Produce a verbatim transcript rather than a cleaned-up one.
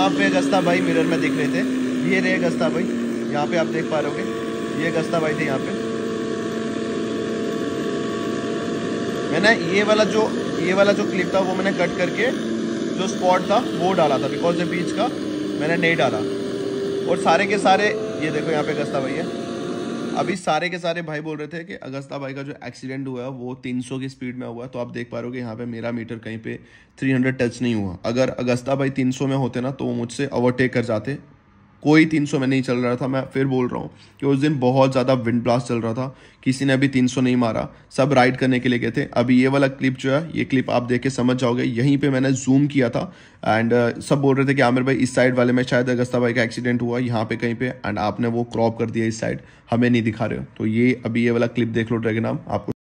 यहाँ पे अगस्ता भाई मिरर में दिख रहे थे, ये रहे अगस्ता भाई, यहाँ पे आप देख पा रहे होगे, ये अगस्ता भाई थे यहाँ पे। मैंने ये वाला जो ये वाला जो क्लिप था वो मैंने कट करके जो स्पॉट था वो डाला था, बिकॉज ये बीच का मैंने नहीं डाला। और सारे के सारे ये देखो यहाँ पे अगस्ता भाई है। अभी सारे के सारे भाई बोल रहे थे कि अगस्ता भाई का जो एक्सीडेंट हुआ है वो तीन सौ की स्पीड में हुआ, तो आप देख पा रहे हो कि यहाँ पे मेरा मीटर कहीं पे तीन सौ टच नहीं हुआ। अगर अगस्ता भाई तीन सौ में होते ना तो वो मुझसे ओवरटेक कर जाते। कोई तीन सौ में नहीं चल रहा था। मैं फिर बोल रहा हूँ कि उस दिन बहुत ज़्यादा विंड ब्लास्ट चल रहा था, किसी ने अभी तीन सौ नहीं मारा, सब राइड करने के लिए गए थे। अभी ये वाला क्लिप जो है, ये क्लिप आप देख के समझ जाओगे, यहीं पे मैंने जूम किया था एंड uh, सब बोल रहे थे कि आमिर भाई इस साइड वाले में शायद अगस्ता भाई का एक्सीडेंट हुआ यहाँ पे कहीं पे, एंड आपने वो क्रॉप कर दिया इस साइड, हमें नहीं दिखा रहे हो। तो ये अभी ये वाला क्लिप देख लो ड्रैगन, आपको